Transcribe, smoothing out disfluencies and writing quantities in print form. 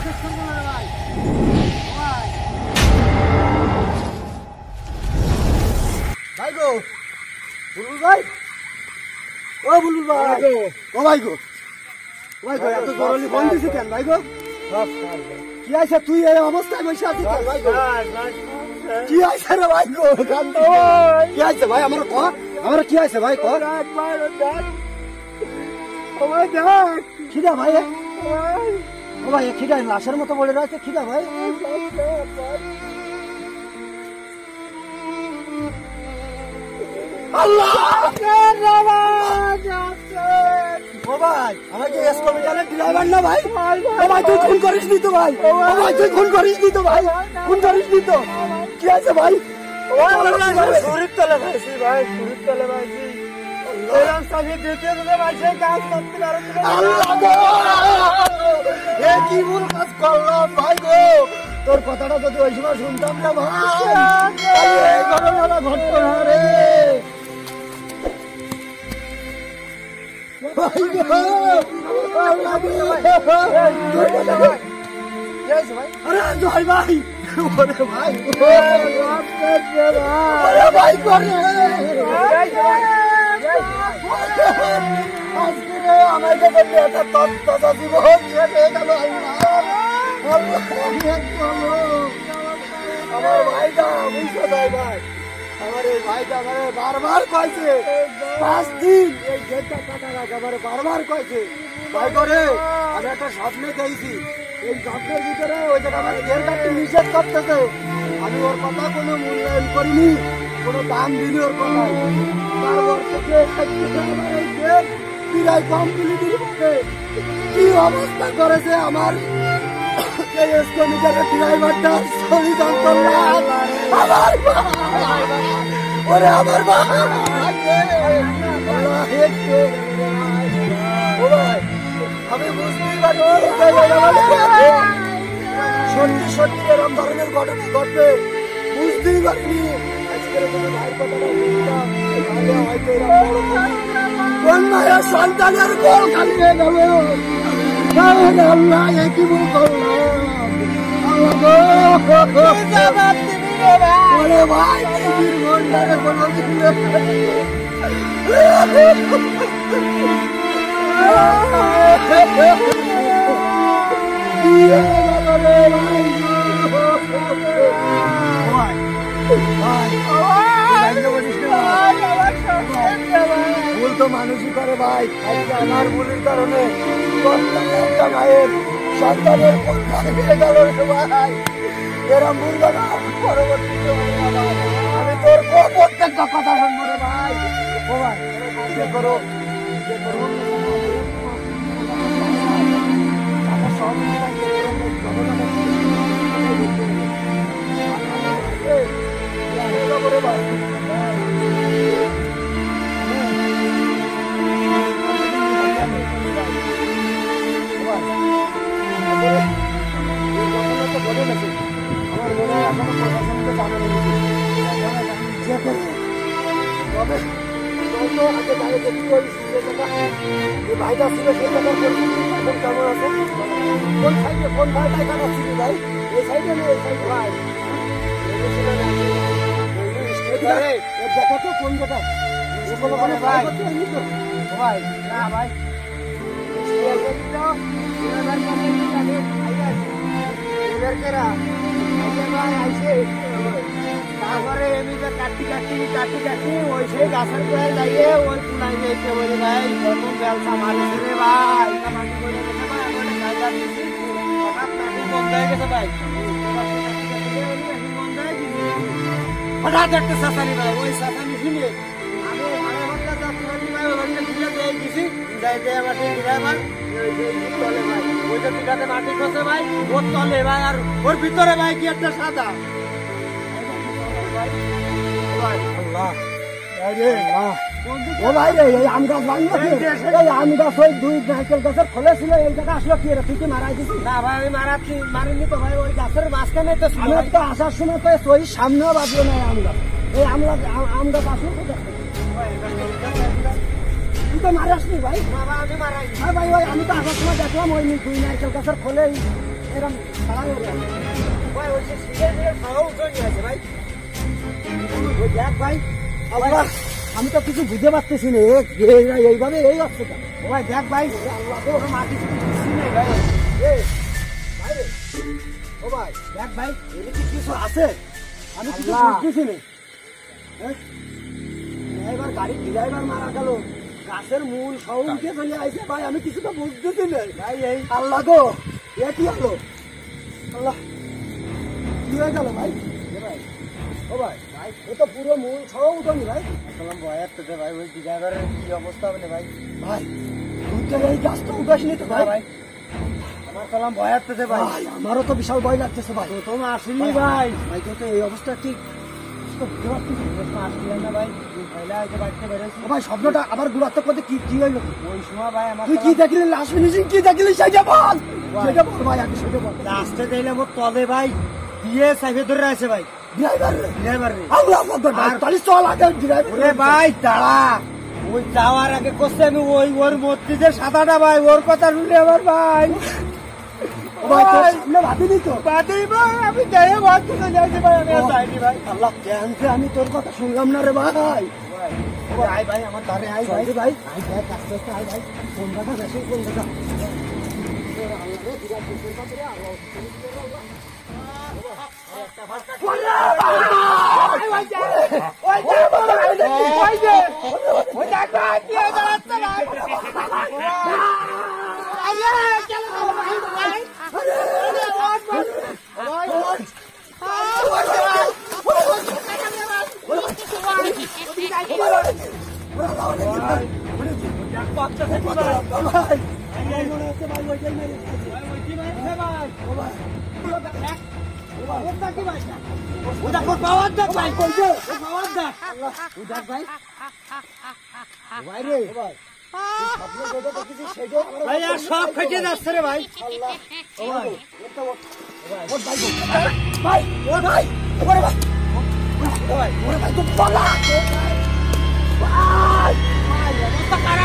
ভাই গো বুলবুল ভাই, ও বুলবুল ভাই, ও ভাই গো, ভাই গো এত জরুরি ফোন দিছি কেন ভাই গো? কি আছে তুই এই অবস্থায় বসে আছিস কেন ভাই গো? কি আছে রে ভাই গো? কি আছে ভাই আমার ক, আমার কি আছে ভাই ক? খিদা ভাই, ও ভাই খিদা লাশের মতো বলে রয়েছে, খিদা ভাই। আল্লাহ ও ভাই, আমাকে এসকমিটারের ড্রাইভার না ভাই? ও ভাই তুই খুন করিস নি তো ভাই? ও ভাই তুই খুন করিস নি তো ভাই? খুন করিস নি তো? কি আছে ভাই? শরীর তলে ভাইছি ভাই, শরীর তলে ভাইছি। কি ভুল কাজ করলাম ভাই গো? তোর কথাটা যদি ওই সময় শুনতাম না ভাই, এই ঘটনাটা ঘটতো না রে ভাই গো। আরে জয় ভাই, ওরে ভাই, ওরে ভাই করে আজকে রে আমার কাছে একটা তত্ত্বতা জীবন ছেড়ে গেল। আমার ভাইটা বুঝতে দেয় ভাই, আমার এই ভাইটা আমার বারবার কয়েছে 5 দিন এই গেটটা কাটা রাখ, আমার বারবার কয়েছে ভাই করে। আমি একটা স্বপ্নে দেখছি, এই স্বপ্নের ভিতরে ওই জায়গা আমার গেট কাটতে নিষেধ করতেছে। আমি ওর কথা কোনো মূল্যায়ন করিনি, কোনো দাম দিনি ওর কথায়। তারপর থেকে প্রায় কমপ্লিটের মধ্যে কি অবস্থা করেছে আমার এই এসকমিটারের ড্রাইভারটা শহীদ আন্তর্লা আমার ওরে আমার আমি বুঝতেই পারি সত্যি সত্যি এরকম ধরনের ঘটনা ঘটবে বুঝতেই পারিনি। কোন মায়ের সন্তানের গোল খালিয়ে গেল, আল্লাহ কি ভুল করলাম ভাই? ভুল তো মানুষই করে ভাই। আজকে আমার ভুলের কারণে একটা মায়ের সন্তানের গেল ভাই। এরা ভুল না পরবর্তীতে আমি তোর প্রত্যেকটা কথা শুনবো রে ভাই। ও ভাই করো ভাই। আমার মনে হয় এখনো প্রশাসনকে জানানো তবে আগে বাইরে দেখতে পারিস যে ভাইটা ছিল সেই জায়গার এখন কেমন আছে? কোন সাইডে কোন ভাইটাই কাটাচ্ছিল ভাই? এই সাইডে না এই সাইডে ভাই? দেখা তো কোন জায়গা ভাই? ভাই না ভাই তারপরে এমনিতে কাটি কাটি কাটি কাটি ওই সেই গাছের গায়ে যাইয়ে ওই পুনাই যাইতে বলি ভাই প্রথম ব্যবসা মারিছে রে ভাই। মাটি করে গেছে ভাই, আমাদের কাজা দিচ্ছি হঠাৎ মাটি বন্ধ হয়ে গেছে ভাই। হঠাৎ একটা সাসানি ভাই, ওই সাসানি শুনে আমি ভাড়া ভাড়া যাচ্ছি ভাই, ওখানে ঘুরে দিয়ে গেছি যাই দিয়ে মাটি ঘুরায় ভাই তলে ভাই ওইটা দুটাতে মাটি খসে ভাই ওর তলে ভাই, আর ওর ভিতরে ভাই কি একটা সাদা ও ভাই রে। এই আম গাছ ভাঙলো, এই আম গাছ ওই 2 নারকেল গাছের ফলে ছিল, এই জায়গা আসলো কি রে? তুই কি মারাই দিছিস? না ভাই আমি মারিনি তো ভাই, ওই গাছের মাঝখানে তো ছিল। আমি তো আসার সময় তো ওই সামনেও বাজলো না আম গাছ। এই আম গাছ আসলো তুই তো মারাসনি ভাই? আমি মারাই ভাই, ওই আমি তো আসার সময় দেখলাম ওই 2 নারকেল গাছের ফলে এরকম খারাপ হয়ে গেল। ভাই ওই যে সিগারেট মিলে খাওয়া উঠে নিয়ে আছে ভাই। ওই দেখ ভাই, আল্লাহ, আমি তো কিছু বুঝতে পারতেছি না, এইভাবে এই হচ্ছে কেন? ও ভাই দেখ ভাই, আল্লাহ তো মা কিছু বুঝছি না ভাই। এ, ভাই রে, ও ভাই দেখ ভাই, এর কি কিছু আছে? আমি কিছু আল্লাহ। বুঝতেছি না। হ্যাঁ? ড্রাইভার, গাড়ি ড্রাইভার মারা গেল, গাছের মূল সব উঠে চলে আইছে ভাই, আমি কিছু তো বুঝতেছি না ভাই এই আল্লাহ গো, এ কি হলো? আল্লাহ, কি হয়ে গেল ভাই? এ ভাই, ও ভাই, ভাই এ তো পুরো মূল সব উঠোনি ভাই। আসলাম ভয়ের তো ভাই, ওই ড্রাইভারের কি অবস্থা হবে না ভাই? ভাই তুই তো এই গাছটা উঠাসনি তো ভাই? ভাই আমার সালাম ভয়ের তো ভাই। ভাই আমারও তো বিশাল ভয় লাগতেছে ভাই। প্রথম আসেনি ভাই, ভাই তো এই অবস্থা ঠিক তো বুঝতে পারতেছি না। প্রথম আসলেন না ভাই, পয়লা হয়তো বাড়িতে বেরোছি। ও ভাই স্বপ্নটা আবার গুলাতে করতে কি কি হইলো? ওই সময় ভাই আমার তুই কি দেখলি লাস্ট ফিনিশিং কি দেখলি সেটা বল। ভাই। সেটা বল ভাই, আগে সেটা বল। লাস্টে দিলাম ওর তলে ভাই দিয়ে সাইফে ধরে আছে ভাই ড্রাইভার রে, ড্রাইভার রে। আল্লাহ আকবার ভাই, আর- তাহলে চল আগে ড্রাইভার। ওরে ভাই দাঁড়া, ওই যাওয়ার আগে করছে আমি ওই ওর মসজিদের সাদাটা ভাই, ওর কথা শুনলে আমার ভাই ও ভাই তোর সামনে ভাবিনি তো। বাদেই ভাই আমি গায়ে ভাত তুলে যাচ্ছি ভাই, আমি আর যাইনি ভাই। আল্লাহ কেন যে আমি তোর কথা শুনলাম না রে ভাই। ভাই আয় ভাই আমার ধারে আয় ভাই। ভাই ভাই আই দেখ আস্তে আস্তে আই ভাই, কোন জায়গা বেশি কোন জায়গা? ভাই আর সব খেটে যাচ্ছে রে ভাই। ভাই ও ভাই ওরে ভাই ওরে ভাই তো পালা ভাই ভাই অবস্থা খারাপ